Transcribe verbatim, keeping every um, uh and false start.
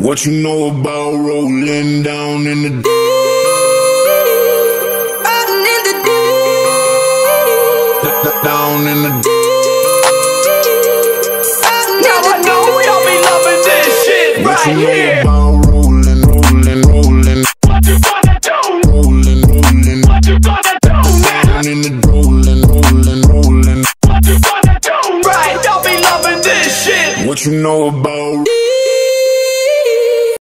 What you know about rolling down in the deep? Rolling in the deep. Down in the deep. Now I know y'all be loving this shit What right you know here. about rolling, rolling, rolling? What you gonna do? Rolling, rolling. What you gonna do now? Down in the rolling, rolling, rolling. What you gonna do? Right, y'all be loving this shit. What you know about